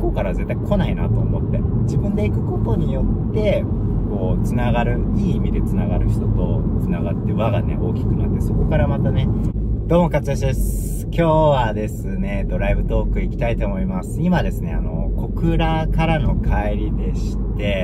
こうから絶対来ないなと思って、自分で行くことによってこうつながる、いい意味でつながる人とつながって輪がね大きくなって、そこからまたね。どうも、勝吉です。今日はですね、ドライブトーク行きたいと思います。今ですね、小倉からの帰りでして、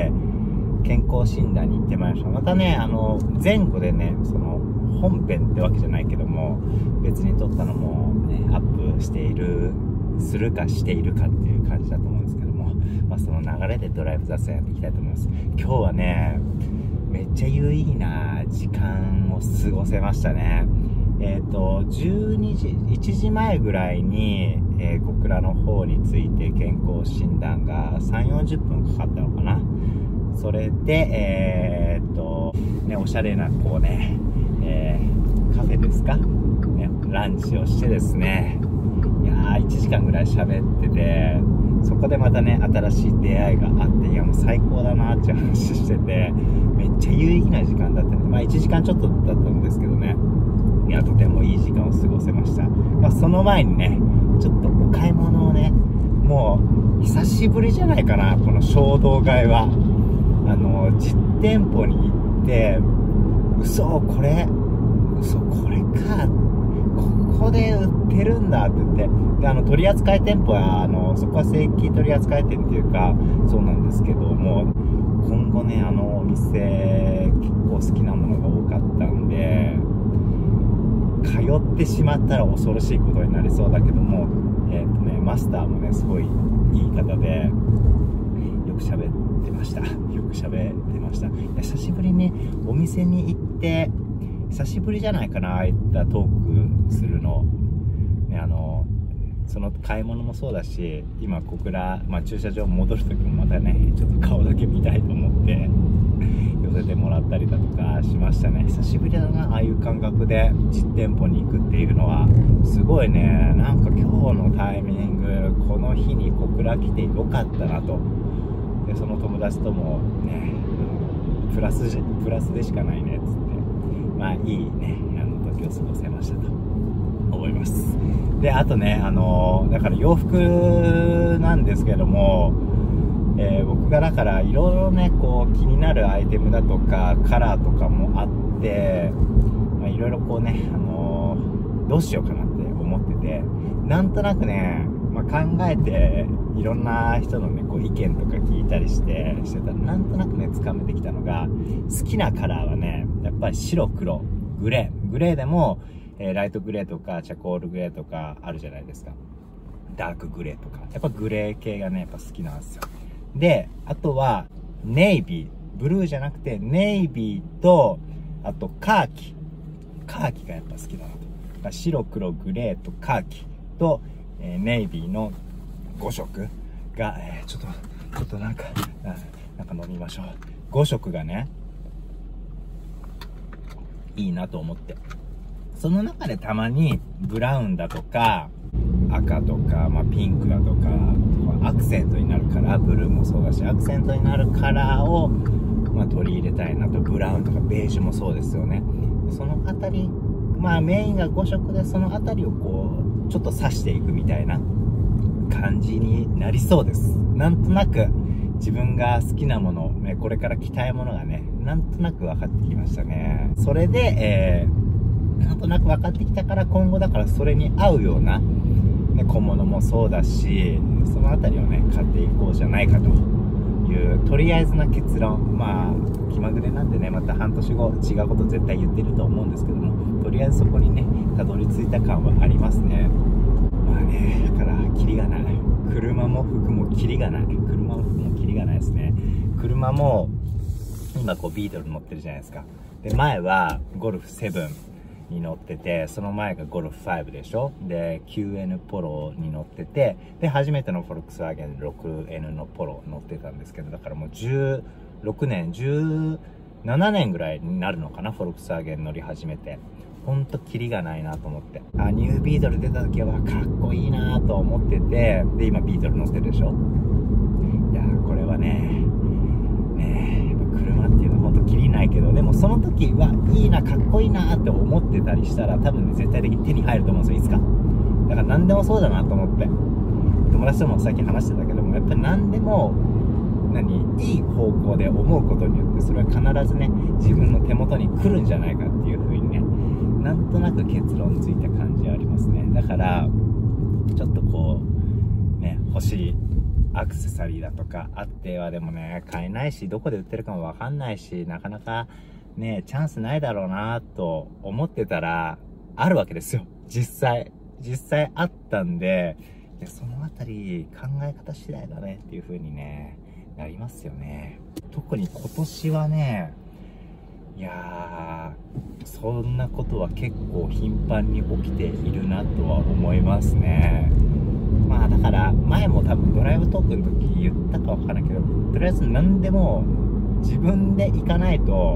健康診断に行ってまいりました。またね、前後でね、その、本編ってわけじゃないけども、別に撮ったのも、ね、アップしている、するかしているかっていう感じだと思うんですけども、まあその流れでドライブ雑談やっていきたいと思います。今日はね、めっちゃ有意義な時間を過ごせましたね。12時、1時前ぐらいに、小倉の方について健康診断が3、40分かかったのかな。それで、ね、おしゃれな、こうね、カフェですかね、ランチをしてですね、いやー、1時間ぐらい喋ってて、そこでまたね、新しい出会いがあって、いや、もう最高だなーっていう話してて、めっちゃ有意義な時間だったね。まあ、1時間ちょっとだったんですけどね。いや、とてもいい時間を過ごせました。まあ、その前にね、ちょっとお買い物をね、もう、久しぶりじゃないかな、この衝動買いは。実店舗に行って、これか、ここで売ってるんだって言って、で、取扱店舗は、そこは正規取扱店っていうか、そうなんですけども、今後ね、お店、結構好きなものが多かったんで、通ってしまったら恐ろしいことになりそうだけども、マスターもね、すごいいい方で、よく喋ってました。久しぶりにお店に行って、久しぶりじゃないかな、ああいったトークするの。ね、その買い物もそうだし、今小倉、まあ駐車場戻るときもまたね、ちょっと顔だけ見たいと思って、寄せてもらったりだとかしましたね。久しぶりだな、ああいう感覚で実店舗に行くっていうのは。すごいね、なんか今日のタイミング、この日に小倉来てよかったなと。で、その友達ともね、プラスでしかないね、つって。まあいいね、時を過ごせましたと思います。で、あとね、だから洋服なんですけども、僕がだからいろいろね、こう気になるアイテムだとかカラーとかもあって、まあ、いろいろこうね、どうしようかなって思ってて、なんとなくね、まあ、考えていろんな人のね、こう意見とか聞いたりしてたら、なんとなくね、掴めてきたのが、好きなカラーはね、やっぱり白黒グレーでも、ライトグレーとかチャコールグレーとかあるじゃないですか。ダークグレーとか、やっぱグレー系がね、やっぱ好きなんですよ。で、あとはネイビー、ブルーじゃなくてネイビーと、あとカーキがやっぱ好きだなと。白黒グレーとカーキと、ネイビーの5色が、ちょっとなんか飲みましょう。5色がね、いいなと思って。その中でたまにブラウンだとか赤とか、まあ、ピンクだとかアクセントになるカラー、ブルーもそうだしアクセントになるカラーを、まあ、取り入れたいなと。ブラウンとかベージュもそうですよね。そのあたり、まあメインが5色で、そのあたりをこうちょっと刺していくみたいな感じになりそうです。なんとなく自分が好きなもの、ね、これから着たいものがね、なんとなく分かってきましたね。それで、なんとなく分かってきたから、今後だからそれに合うような、ね、小物もそうだし、そのあたりをね、買っていこうじゃないかという、とりあえずな結論。まあ、気まぐれなんでね、また半年後違うこと絶対言ってると思うんですけども、とりあえずそこにね、たどり着いた感はありますね。まあね、だから、キリがない。車も服もキリがない。車も服もキリがないですね。車も、今こうビートル乗ってるじゃないですか。で、前はゴルフ7に乗ってて、その前がゴルフ5でしょ。で、QN ポロに乗ってて、で、初めてのフォルクスワーゲン 6N のポロ乗ってたんですけど、だからもう16年、17年ぐらいになるのかな、フォルクスワーゲン乗り始めて。ほんとキリがないなと思って。ニュービートル出た時はかっこいいなと思ってて、で、今ビートル乗ってるでしょ。いやー、これはね、やっぱ車っていうのはほんとキリないけど、でもその時はいいな、かっこいいなって思ってたりしたら、多分ね、絶対的に手に入ると思うんですよ、いつか。だから何でもそうだなと思って。友達とも最近話してたけども、 やっぱ何でもいい方向で思うことによって、それは必ずね自分の手元に来るんじゃないかっていう風にね、なんとなく結論ついた感じはありますね。だからちょっとこうね、欲しいアクセサリーだとかあってはでもね買えないし、どこで売ってるかもわかんないし、なかなかねチャンスないだろうなと思ってたらあるわけですよ。実際あったんで、そのあたり考え方次第だねっていう風にねなりますよね。特に今年はね、いやー、そんなことは結構頻繁に起きているなとは思いますね。まあだから前も多分ドライブトークの時言ったかわからないけど、とりあえず何でも自分で行かないと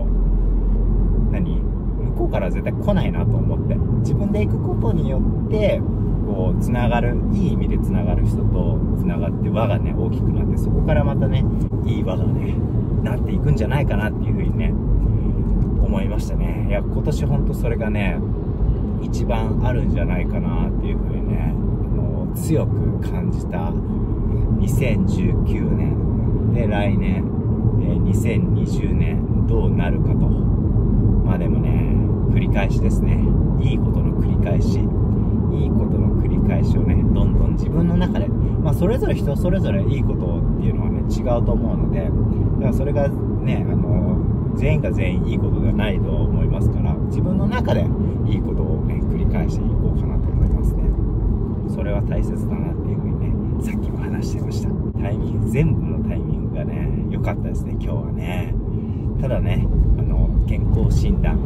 向こうから絶対来ないなと思って、自分で行くことによってこうつながる、いい意味でつながる人とつながって輪がね大きくなって、そこからまたねいい輪がねなっていくんじゃないかなっていう風にね思いましたね。いや今年ほんとそれがね一番あるんじゃないかなっていう風にね強く感じた2019年で、来年、2020年どうなるかと。まあでもね繰り返しですね。いいことの繰り返し、いいことの繰り返しをねどんどん自分の中で、まあそれぞれ人それぞれいいことっていうのはね違うと思うので、だからそれがね全員が全員いいことではないと思いますから、自分の中でいいことをね繰り返していこうかなと思いますね。それは大切だなっていうふうにねさっきも話してました。タイミング、全部のタイミングがね良かったですね今日はね。ただね健康診断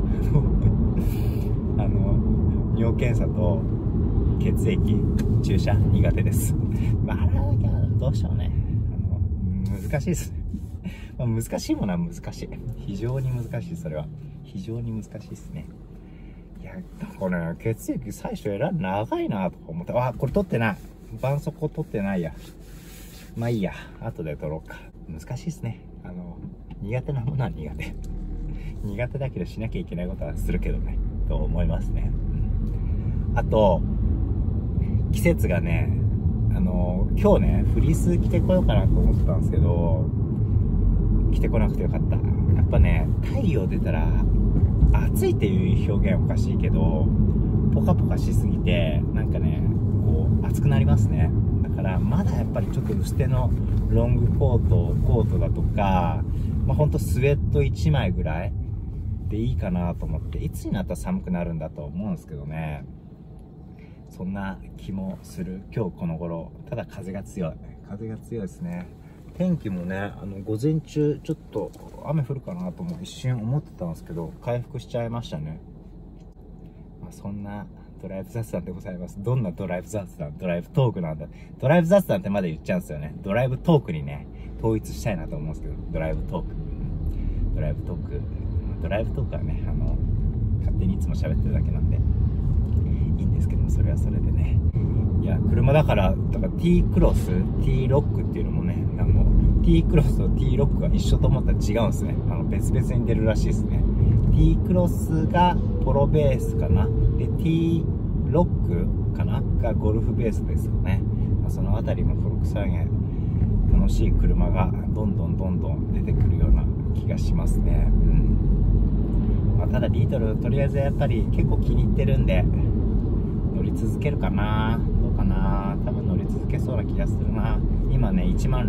尿検査と血液注射苦手です。まああれはどうしてもね難しいですね。まあ、難しいものは難しい、非常に難しい、それは非常に難しいですね。いやこれね血液最初選んで長いなとか思って、あこれ取ってない、絆創膏取ってないや、まあいいや後で取ろうか。難しいですね。苦手なものは苦手苦手だけどしなきゃいけないことはするけどねと思いますね。あと季節がね今日ねフリース着てこようかなと思ってたんですけど、着てこなくてよかった。やっぱね太陽出たら暑いっていう表現はおかしいけど、ポカポカしすぎてなんかねこう暑くなりますね。だからまだやっぱりちょっと薄手のロングコートだとか、まあほんとスウェット1枚ぐらいでいいかなと思って、いつになったら寒くなるんだと思うんですけどね、そんな気もする今日この頃。ただ風が強いですね。天気もね午前中ちょっと雨降るかなとも一瞬思ってたんですけど回復しちゃいましたね。まあ、そんなドライブ雑談でございます。どんなドライブ雑談、ドライブトークなんだ。ドライブ雑談ってまだ言っちゃうんですよね。ドライブトークにね統一したいなと思うんですけど、ドライブトークはね勝手にいつも喋ってるだけなんでいいんですけども、それはそれでね。いや車だから T クロス T ロックっていうのもねT クロスと T ロックが一緒と思ったら違うんですね。別々に出るらしいですね。T クロスがポロベースかな、で T ロックかながゴルフベースですよね。まあ、そのあたりもフォルクスワーゲン楽しい車がどんどん出てくるような気がしますね。まあ、ただリートルとりあえずやっぱり結構気に入ってるんで乗り続けるかな、どうかな、多分乗り続けそうな気がするな。今ね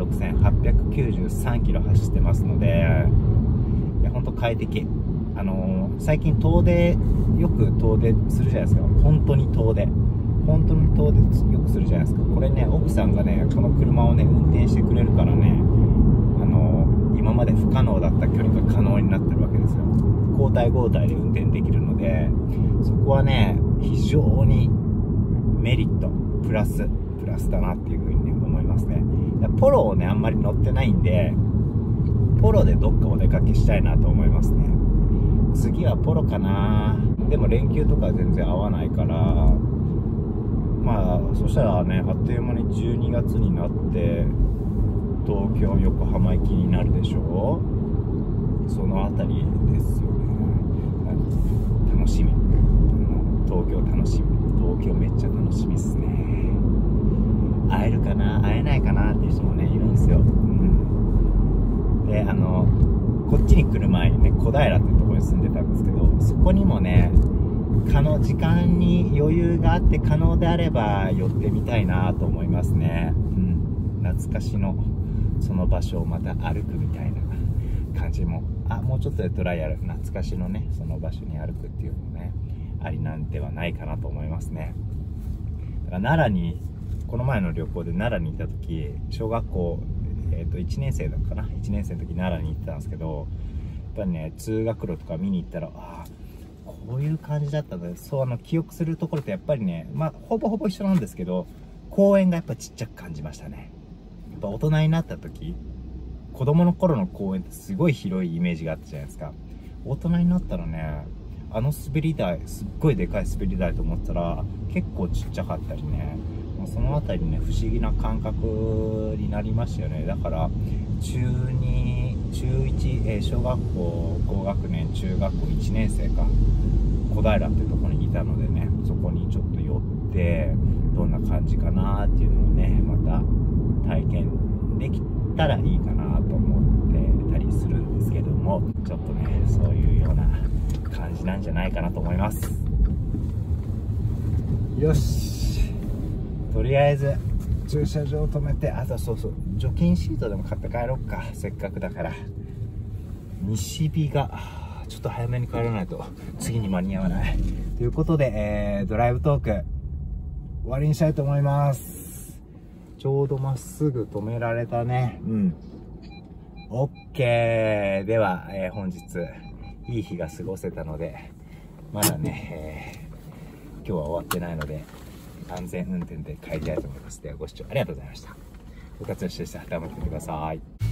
16,893キロ走ってますので、いやほんと快適。最近遠出よく遠出するじゃないですか。本当に遠出よくするじゃないですか。これね奥さんがねこの車をね運転してくれるからね今まで不可能だった距離が可能になってるわけですよ。交代で運転できるので、そこはね非常にメリットプラスだなっていう風にね思いますね。ポロをねあんまり乗ってないんで、ポロでどっかお出かけしたいなと思いますね。次はポロかな。でも連休とか全然合わないから、まあそしたらねあっという間に12月になって東京横浜行きになるでしょ。そのあたりですよね。楽しみ。東京楽しみ。東京めっちゃ楽しみっすね。 会えるかな会えないかなっていう人もねいるんですよ。でこっちに来る前にね小平っていうところに住んでたんですけど、そこにもね時間に余裕があって可能であれば寄ってみたいなと思いますね。懐かしのその場所をまた歩くみたいな感じも、もうちょっとでトライアル、懐かしのねその場所に歩くっていうのもねありなんではないかなと思いますね。だから奈良にこの前の旅行で奈良に行った時、小学校1年生だったかな、1年生の時奈良に行ってたんですけど、やっぱりね通学路とか見に行ったらこういう感じだったんだ。そう記憶するところってやっぱりねほぼほぼ一緒なんですけど、公園がやっぱちっちゃく感じましたね。やっぱ大人になった時、子供の頃の公園ってすごい広いイメージがあったじゃないですか。大人になったらね滑り台、すっごいでかい滑り台と思ったら結構ちっちゃかったりね、そのあたりね不思議な感覚になりましたよね。だから中2、中1、小学校高学年、中学校1年生か小平っていうところにいたのでね、そこにちょっと寄ってどんな感じかなっていうのをねまた体験できたらいいかなと思ってたりするんですけども、ちょっとねそういうような感じなんじゃないかなと思います。よし、とりあえず駐車場止めて、そう除菌シートでも買って帰ろっか、せっかくだから。西日がちょっと早めに帰らないと次に間に合わないということで、ドライブトーク終わりにしたいと思います。ちょうどまっすぐ止められたね。OK。では、本日いい日が過ごせたので、まだね、今日は終わってないので安全運転で帰りたいと思います。ではご視聴ありがとうございました。部活の人でした。頑張ってください。